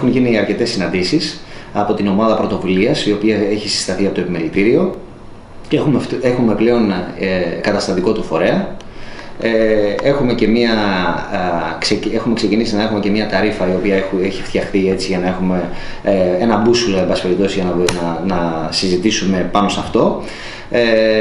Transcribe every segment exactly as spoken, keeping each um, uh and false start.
έχουν γίνει αρκετές συναντήσεις από την ομάδα πρωτοβουλίας, η οποία έχει συσταθεί από το Επιμελητήριο, και έχουμε, έχουμε πλέον ε, καταστατικό του φορέα. Ε, έχουμε, και μια, α, ξε, έχουμε ξεκινήσει να έχουμε και μια ταρίφα, η οποία έχει, έχει φτιαχτεί έτσι για να έχουμε ε, ένα μπούσουλο, εν πάση περιπτώσει, για να, να, να συζητήσουμε πάνω σε αυτό. Ε,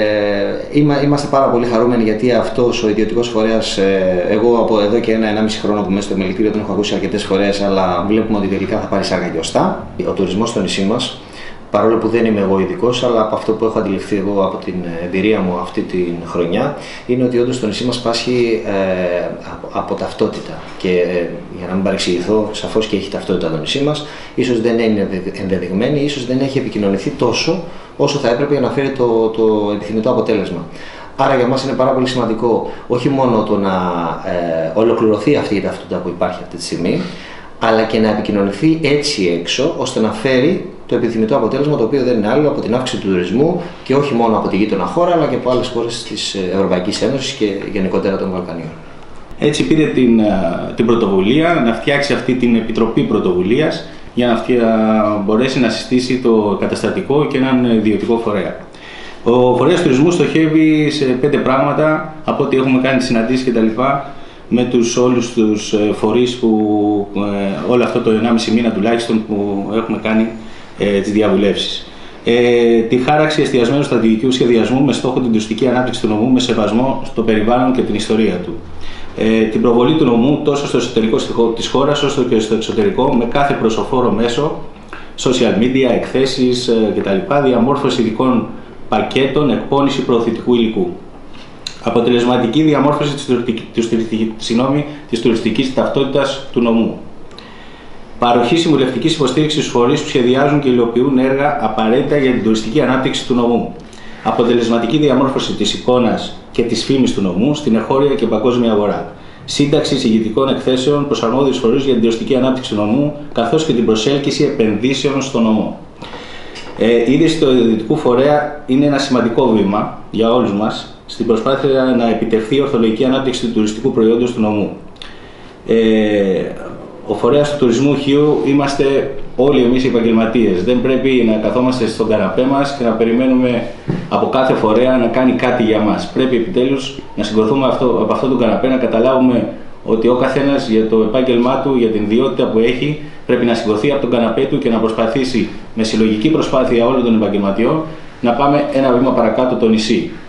είμα, είμαστε πάρα πολύ χαρούμενοι, γιατί αυτός ο ιδιωτικός φορέας, ε, εγώ από εδώ και ένα ενάμιση χρόνο που μέσα στο Επιμελητήριο τον έχω ακούσει αρκετές φορές, αλλά βλέπουμε ότι τελικά θα πάρει σάρκα και οστά. Ο τουρισμός στο νησί μας, παρόλο που δεν είμαι εγώ ειδικός, αλλά από αυτό που έχω αντιληφθεί εγώ από την εμπειρία μου αυτή την χρονιά, είναι ότι όντως το νησί μας πάσχει ε, από, από ταυτότητα. Και ε, για να μην παρεξηγηθώ, σαφώς και έχει ταυτότητα το νησί μας, ίσως δεν είναι ενδεδειγμένη, ίσως δεν έχει επικοινωνηθεί τόσο όσο θα έπρεπε για να φέρει το, το επιθυμητό αποτέλεσμα. Άρα για μας είναι πάρα πολύ σημαντικό όχι μόνο το να ε, ολοκληρωθεί αυτή η ταυτότητα που υπάρχει αυτή τη στιγμή, αλλά και να επικοινωνηθεί έτσι έξω, ώστε να φέρει το επιθυμητό αποτέλεσμα, το οποίο δεν είναι άλλο από την αύξηση του τουρισμού, και όχι μόνο από τη γείτονα χώρα, αλλά και από άλλες χώρες της Ευρωπαϊκής Ένωσης και γενικότερα των Βαλκανίων. Έτσι πήρε την, την πρωτοβουλία να φτιάξει αυτή την Επιτροπή Πρωτοβουλίας για να φτια... μπορέσει να συστήσει το καταστατικό και έναν ιδιωτικό φορέα. Ο φορέας τουρισμού στοχεύει σε πέντε πράγματα, από ό,τι έχουμε κάνει συναντήσεις κτλ. Με τους όλους τους φορείς που ε, όλο αυτό το ενάμιση μήνα τουλάχιστον που έχουμε κάνει ε, τις διαβουλεύσεις. Ε, τη χάραξη εστιασμένου στρατηγικού σχεδιασμού με στόχο την τουριστική ανάπτυξη του νομού με σεβασμό στο περιβάλλον και την ιστορία του. Ε, την προβολή του νομού τόσο στο εσωτερικό της χώρας όσο και στο εξωτερικό με κάθε προσοφόρο μέσο, social media, εκθέσεις ε, κτλ. Διαμόρφωση ειδικών πακέτων, εκπόνηση προωθητικού υλικού. Αποτελεσματική διαμόρφωση της, της, της, της τουριστικής ταυτότητας του νομού. Παροχή συμβουλευτικής υποστήριξης στους φορείς που σχεδιάζουν και υλοποιούν έργα απαραίτητα για την τουριστική ανάπτυξη του νομού. Αποτελεσματική διαμόρφωση της εικόνας και της φήμης του νομού στην εγχώρια και παγκόσμια αγορά. Σύνταξη εισηγητικών εκθέσεων προς αρμόδιους φορείς για την τουριστική ανάπτυξη του νομού, καθώς και την προσέλκυση επενδύσεων στο νομό. Ε, η ίδρυση του ιδιωτικού φορέα είναι ένα σημαντικό βήμα για όλους μας στην προσπάθεια να επιτευχθεί η ορθολογική ανάπτυξη του τουριστικού προϊόντος του νομού. Ε, ο φορέας του τουρισμού Χίου είμαστε όλοι εμείς οι επαγγελματίες. Δεν πρέπει να καθόμαστε στον καναπέ μας και να περιμένουμε από κάθε φορέα να κάνει κάτι για μας. Πρέπει επιτέλους να σηκωθούμε αυτό, από αυτό το καναπέ, να καταλάβουμε ότι ο καθένας για το επάγγελμά του, για την ιδιότητα που έχει, πρέπει να σηκωθεί από τον καναπέ του και να προσπαθήσει με συλλογική προσπάθεια όλων των επαγγελματιών να πάμε ένα βήμα παρακάτω το νησί.